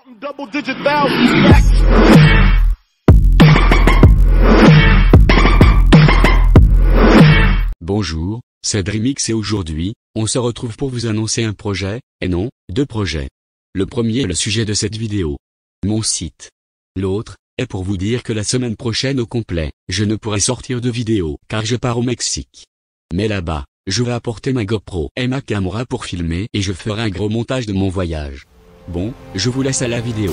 Bonjour, c'est Dreamix et aujourd'hui, on se retrouve pour vous annoncer un projet, et non, deux projets. Le premier est le sujet de cette vidéo. Mon site. L'autre, est pour vous dire que la semaine prochaine au complet, je ne pourrai sortir de vidéo car je pars au Mexique. Mais là-bas, je vais apporter ma GoPro et ma caméra pour filmer et je ferai un gros montage de mon voyage. Bon, je vous laisse à la vidéo.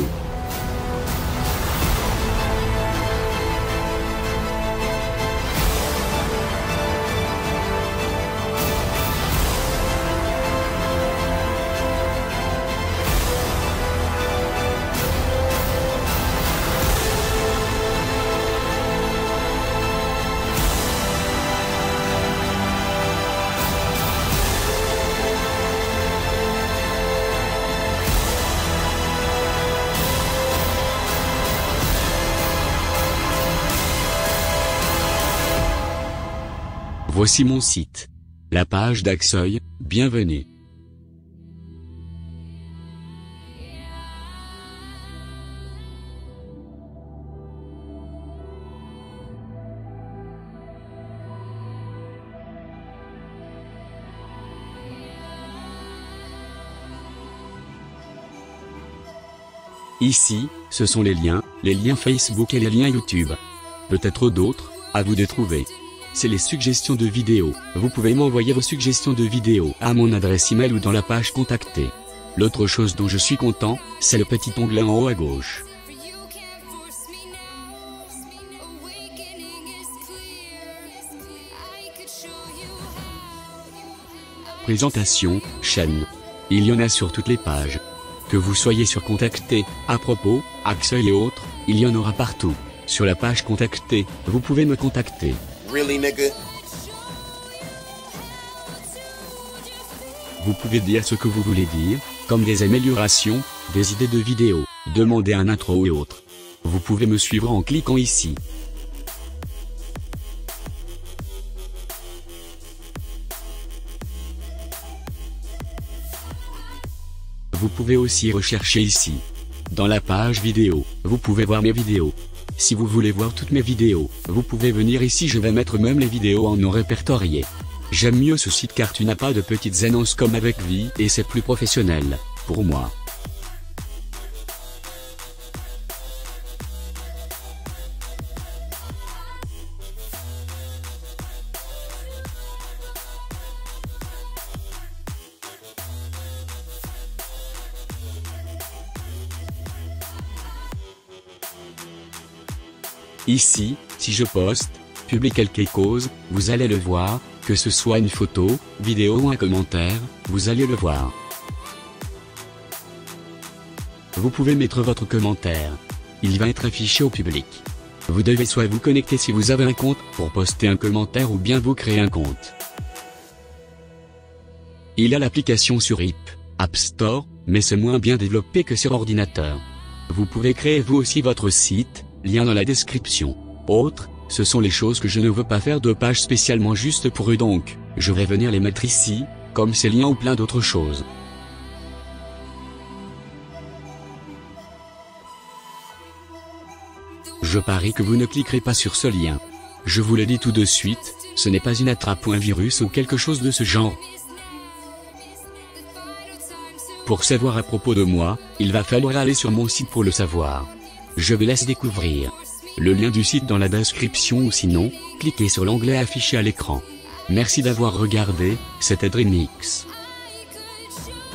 Voici mon site. La page d'Axeuil, bienvenue. Ici, ce sont les liens Facebook et les liens YouTube. Peut-être d'autres, à vous de trouver. C'est les suggestions de vidéos. Vous pouvez m'envoyer vos suggestions de vidéos à mon adresse email ou dans la page contacter. L'autre chose dont je suis content, c'est le petit onglet en haut à gauche. Présentation, chaîne. Il y en a sur toutes les pages. Que vous soyez sur contacter, à propos, Axeuil et autres, il y en aura partout. Sur la page contacter, vous pouvez me contacter. Really, nigga? Vous pouvez dire ce que vous voulez dire, comme des améliorations, des idées de vidéos, demander un intro et autres. Vous pouvez me suivre en cliquant ici. Vous pouvez aussi rechercher ici. Dans la page vidéo, vous pouvez voir mes vidéos. Si vous voulez voir toutes mes vidéos, vous pouvez venir ici, je vais mettre même les vidéos en non répertoriées. J'aime mieux ce site car tu n'as pas de petites annonces comme avec Vie et c'est plus professionnel, pour moi. Ici, si je poste, publie quelque chose, vous allez le voir, que ce soit une photo, vidéo ou un commentaire, vous allez le voir. Vous pouvez mettre votre commentaire. Il va être affiché au public. Vous devez soit vous connecter si vous avez un compte pour poster un commentaire ou bien vous créer un compte. Il y a l'application sur App Store, mais c'est moins bien développé que sur ordinateur. Vous pouvez créer vous aussi votre site. Lien dans la description. Autres, ce sont les choses que je ne veux pas faire de page spécialement juste pour eux donc, je vais venir les mettre ici, comme ces liens ou plein d'autres choses. Je parie que vous ne cliquerez pas sur ce lien. Je vous le dis tout de suite, ce n'est pas une attrape ou un virus ou quelque chose de ce genre. Pour savoir à propos de moi, il va falloir aller sur mon site pour le savoir. Je vous laisse découvrir le lien du site dans la description ou sinon, cliquez sur l'onglet affiché à l'écran. Merci d'avoir regardé, c'était Dreamix.